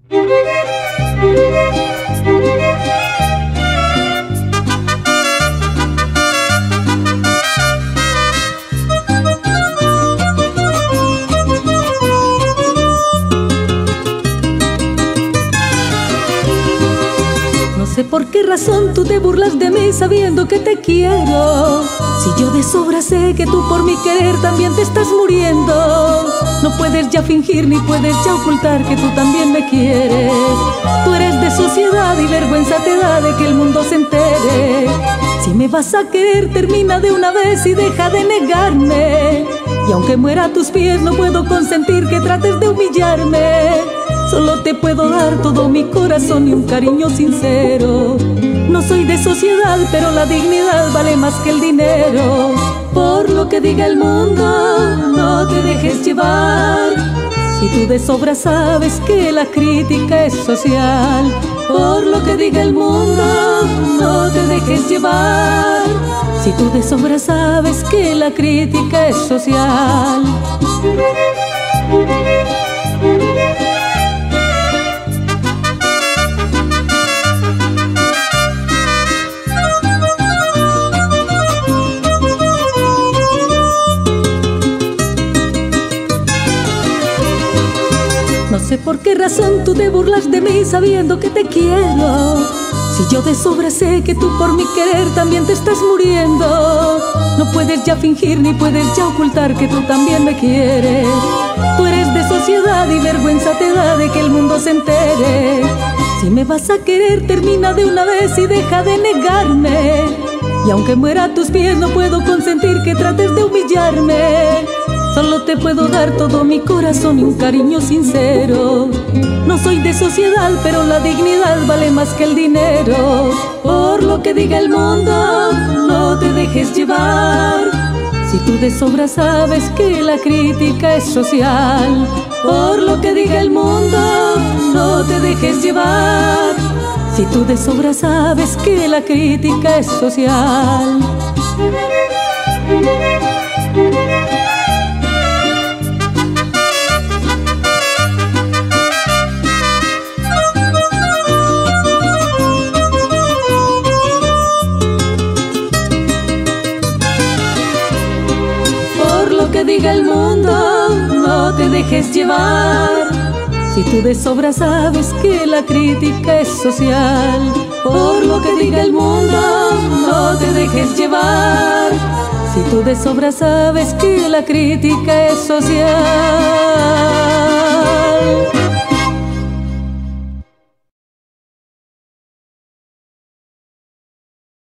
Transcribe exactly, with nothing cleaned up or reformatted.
No sé por qué razón tú te burlas de mí sabiendo que te quiero. Si yo de sobra sé que tú por mi querer también te estás muriendo. No puedes ya fingir ni puedes ya ocultar que tú también me quieres. Tú eres de sociedad y vergüenza te da de que el mundo se entere. Si me vas a querer, termina de una vez y deja de negarme. Y aunque muera a tus pies, no puedo consentir que trates de humillarme. Solo te puedo dar todo mi corazón y un cariño sincero. No soy de sociedad, pero la dignidad vale más que el dinero. Por lo que diga el mundo, no te dejes llevar. Si tú de sobra sabes que la crítica es social. Por lo que diga el mundo, no te dejes llevar. Si tú de sobra sabes que la crítica es social. No sé por qué razón tú te burlas de mí sabiendo que te quiero. Si yo de sobra sé que tú por mi querer también te estás muriendo. No puedes ya fingir ni puedes ya ocultar que tú también me quieres. Tú eres de sociedad y vergüenza te da de que el mundo se entere. Si me vas a querer, termina de una vez y deja de negarme. Y aunque muera a tus pies, no puedo consentir que trates de humillarme. Solo te puedo dar todo mi corazón y un cariño sincero. No soy de sociedad, pero la dignidad vale más que el dinero. Por lo que diga el mundo, no te dejes llevar. Si tú de sobra sabes que la crítica es social. Por lo que diga el mundo, no te dejes llevar. Si tú de sobra sabes que la crítica es social. Que diga el mundo, no te dejes llevar. Si tú de sobra sabes que la crítica es social. Por lo que diga el mundo, no te dejes llevar. Si tú de sobra sabes que la crítica es social.